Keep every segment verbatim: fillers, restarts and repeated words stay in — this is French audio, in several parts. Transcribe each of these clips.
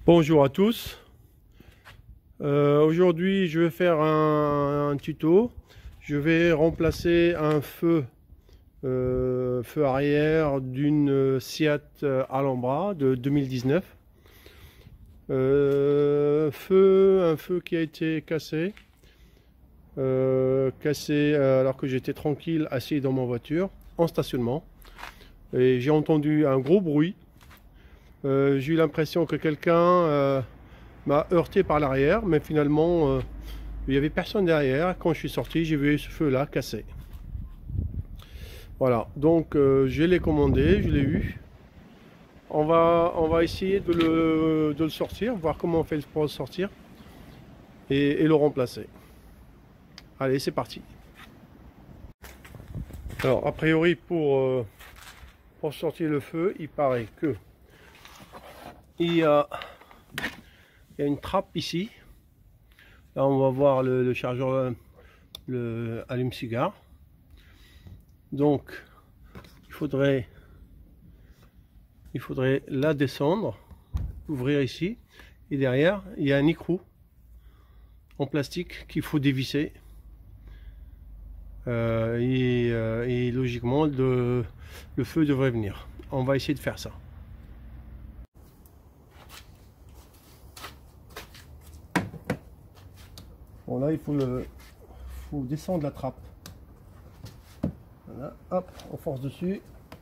Bonjour à tous. Euh, aujourd'hui je vais faire un, un tuto. Je vais remplacer un feu euh, feu arrière d'une Seat Alhambra de deux mille dix-neuf. Euh, feu, un feu qui a été cassé, euh, cassé alors que j'étais tranquille assis dans ma voiture en stationnement, et j'ai entendu un gros bruit. Euh, j'ai eu l'impression que quelqu'un euh, m'a heurté par l'arrière, mais finalement euh, il n'y avait personne derrière. Quand je suis sorti, j'ai vu ce feu là cassé. Voilà, donc euh, je l'ai commandé, je l'ai eu. On va, on va essayer de le, de le sortir, voir comment on fait pour le sortir et, et le remplacer. Allez, c'est parti. Alors, a priori, pour, euh, pour sortir le feu, il paraît que il y a, il y a une trappe ici. Là, on va voir le, le chargeur, le allume-cigare. Donc, il faudrait, il faudrait la descendre, ouvrir ici, et derrière, il y a un écrou en plastique qu'il faut dévisser. Euh, et, euh, et logiquement, le, le feu devrait venir. On va essayer de faire ça. Bon, là, il faut, le, faut descendre la trappe. Voilà, hop, on force dessus.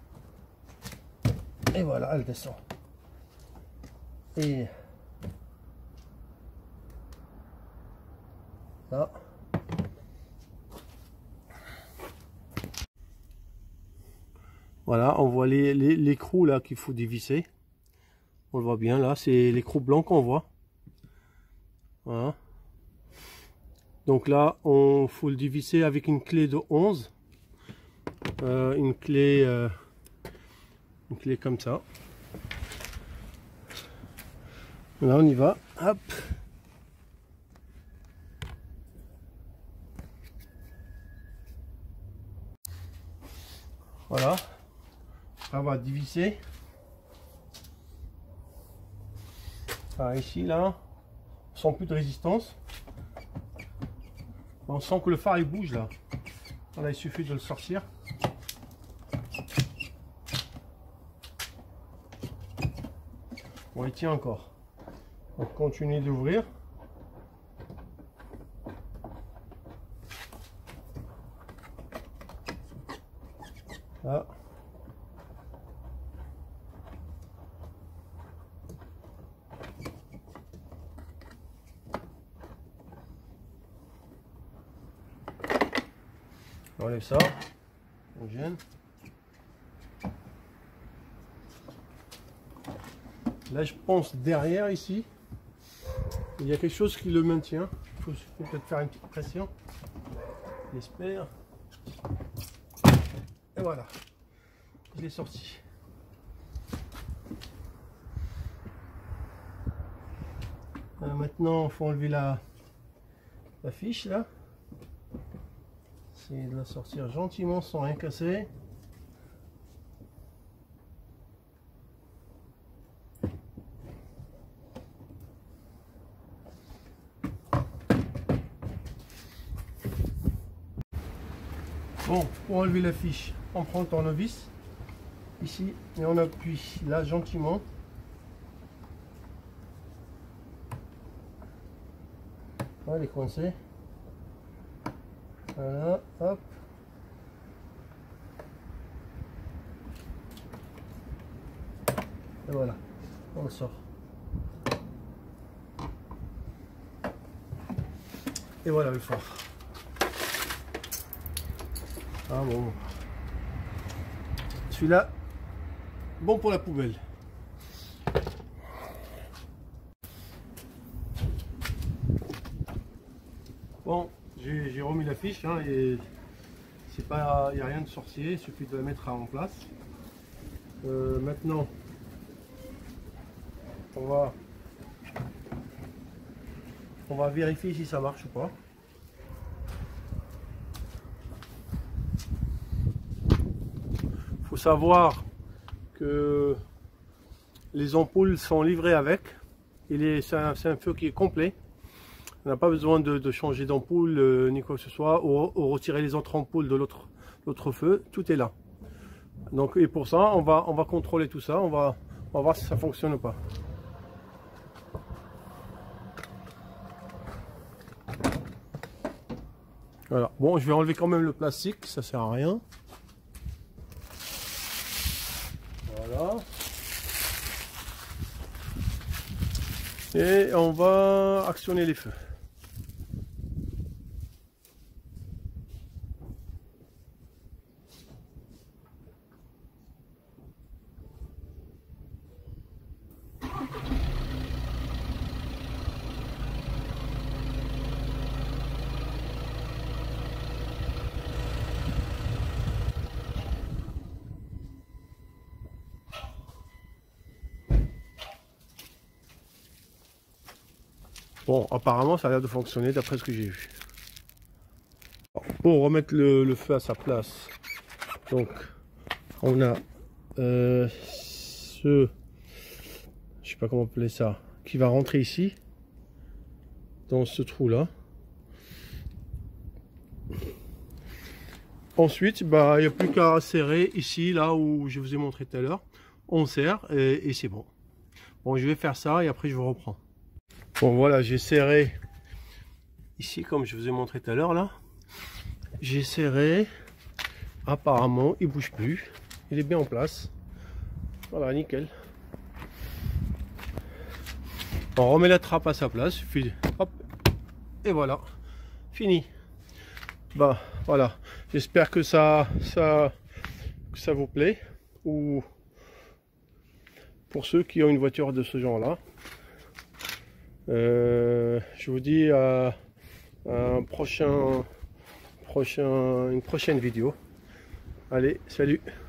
Et voilà, elle descend. Et là. Voilà, on voit les, les, l'écrou là qu'il faut dévisser. On le voit bien là, c'est l'écrou blanc qu'on voit. Voilà. Donc là, on faut le dévisser avec une clé de onze. Euh, une clé euh, une clé comme ça. Là, on y va. Hop. Voilà. On va dévisser. Par ici, là. On sent plus de résistance. On sent que le phare il bouge là. Voilà, il suffit de le sortir. Bon, il tient encore. On continue d'ouvrir. Là. On enlève ça. On gêne. Là, je pense derrière ici, il y a quelque chose qui le maintient. Il faut peut-être faire une petite pression. J'espère. Et voilà, il est sorti. Euh, maintenant, il faut enlever la, la fiche là. Essayer de la sortir gentiment sans rien casser. Bon, pour enlever la fiche, on prend le tournevis ici et on appuie là gentiment. Voilà, elle est coincée. Voilà, hop. Et voilà, on le sort. Et voilà le phare. Ah bon. Celui-là, bon pour la poubelle. Bon, j'ai remis la fiche hein, et c'est pas, il n'y a rien de sorcier, il suffit de la mettre en place. Euh, maintenant, on va, on va vérifier si ça marche ou pas. Faut savoir que les ampoules sont livrées avec. il est, c'est un, c'est un feu qui est complet. On n'a pas besoin de, de changer d'ampoule euh, ni quoi que ce soit, ou, ou retirer les autres ampoules de l'autre l'autre feu. Tout est là. Donc, et pour ça, on va, on va contrôler tout ça. On va, on va voir si ça fonctionne ou pas. Voilà. Bon, je vais enlever quand même le plastique, ça sert à rien. Voilà. Et on va actionner les feux. Bon, apparemment, ça a l'air de fonctionner d'après ce que j'ai vu. Pour remettre le, le feu à sa place, donc on a euh, ce, je sais pas comment appeler ça, qui va rentrer ici, dans ce trou là. Ensuite, bah, il n'y a plus qu'à serrer ici, là où je vous ai montré tout à l'heure. On serre et, et c'est bon. Bon, je vais faire ça et après je vous reprends. Bon, voilà, j'ai serré ici, comme je vous ai montré tout à l'heure, là. J'ai serré. Apparemment, il bouge plus. Il est bien en place. Voilà, nickel. On remet la trappe à sa place. Hop. Et voilà. Fini. Bah, voilà. J'espère que ça, ça, que ça vous plaît. Ou pour ceux qui ont une voiture de ce genre-là. Euh, je vous dis à, à un prochain, prochain, une prochaine vidéo. Allez, salut!